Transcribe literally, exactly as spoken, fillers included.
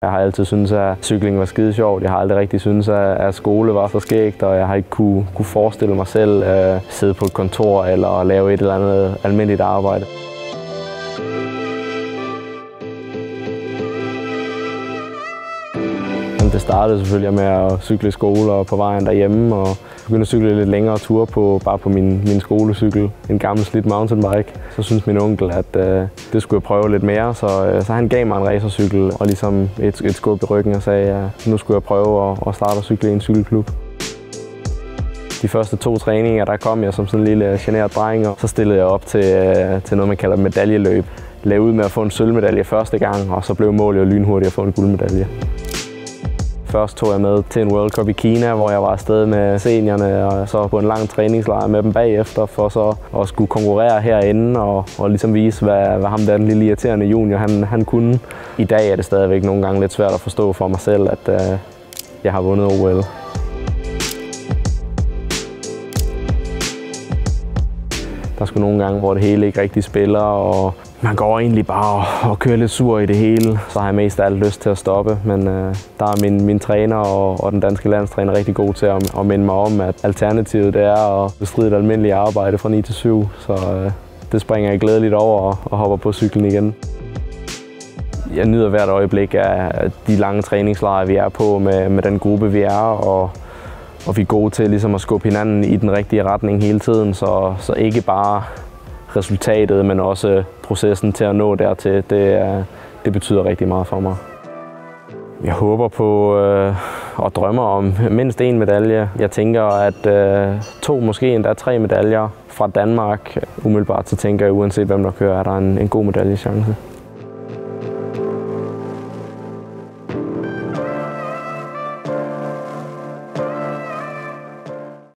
Jeg har altid syntes, at cykling var skide sjovt. Jeg har aldrig rigtig syntes, at skole var så skægt, og jeg har ikke kunne, kunne forestille mig selv at sidde på et kontor eller lave et eller andet almindeligt arbejde. Det startede selvfølgelig med at cykle i skole og på vejen derhjemme, og begyndte at cykle lidt længere ture på, bare på min, min skolecykel, en gammel slidt mountainbike. Så syntes min onkel, at øh, det skulle jeg prøve lidt mere, så, øh, så han gav mig en racercykel og ligesom et, et skub i ryggen og sagde, at nu skulle jeg prøve at, at starte at cykle i en cykelklub. De første to træninger, der kom jeg som sådan en lille genert dreng, og så stillede jeg op til, øh, til noget, man kalder medaljeløb. Lagde ud med at få en sølvmedalje første gang, og så blev målet jo lynhurtigt at få en guldmedalje. Først tog jeg med til en World Cup i Kina, hvor jeg var afsted med seniorerne og så på en lang træningslejr med dem bagefter, for så at skulle konkurrere herinde og, og ligesom vise, hvad, hvad ham der den lille irriterende junior han, han kunne. I dag er det stadigvæk nogle gange lidt svært at forstå for mig selv, at uh, jeg har vundet O L. Der er sgu nogle gange, hvor det hele ikke rigtig spiller, og man går egentlig bare og kører lidt sur i det hele. Så har jeg mest af alt lyst til at stoppe, men øh, der er min, min træner og, og den danske landstræner rigtig god til at, at minde mig om, at alternativet det er at bestride et almindeligt arbejde fra ni til syv. Så øh, det springer jeg glædeligt over og, og hopper på cyklen igen. Jeg nyder hvert øjeblik af de lange træningslejre, vi er på med, med den gruppe, vi er. Og, og vi er gode til ligesom at skubbe hinanden i den rigtige retning hele tiden, så, så ikke bare resultatet, men også processen til at nå dertil, det, det betyder rigtig meget for mig. Jeg håber på øh, og drømmer om mindst en medalje. Jeg tænker, at øh, to, måske endda tre medaljer fra Danmark. Umiddelbart så tænker jeg, uanset hvem der kører, er der en, en god medaljechance.